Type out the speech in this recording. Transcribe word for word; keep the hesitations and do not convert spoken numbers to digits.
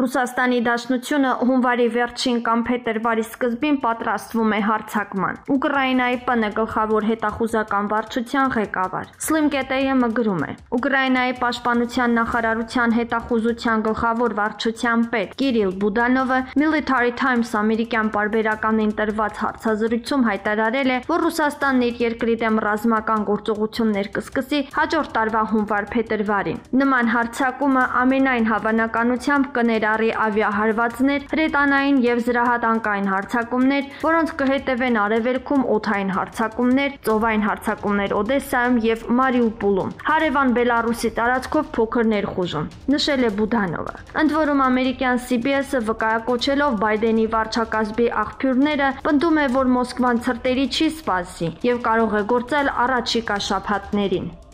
Ռուսաստանի Դաշնությունը հունվարի վերջին կամ փետրվարի սկզբին պատրաստվում է հարձակման։ Ուկրաինայի ՊՆ գլխավոր հետախուզական վարչության ղեկավար Slimketeye-ը գրում է. Ուկրաինայի պաշտպանության նախարարության հետախուզության գլխավոր վարչության պետ Կիրիլ Բուդանովը Military Times ամերիկյան պարբերականին տրված հարցազրույցում հայտարարել է, որ Ռուսաստանն իր երկրի դեմ ռազմական գործողություններ կսկսի հաջորդ տարվա հունվար-փետրվարին։ Նման հարձակումը ամենայն հավանականությամբ կներառի ավիահարվածներ, հրետանային եւ զրահատանկային հարձակումներ, որոնց կհետևեն արևելքում օդային հարձակումներ, ծովային հարձակումներ Օդեսայում եւ Մարիուպոլում, հարևան Բելարուսի տարածքով փոքր ներխուժում, նշել է Բուդանովը։ Ընդ որում ամերիկյան C B S-ը վկայակոչելով Բայդենի վարչակազմի աղբյուրները, պնդում է, որ Մոսկվան ցրտերի չի սպասի եւ կարող է գործել առաջիկա շաբաթներին։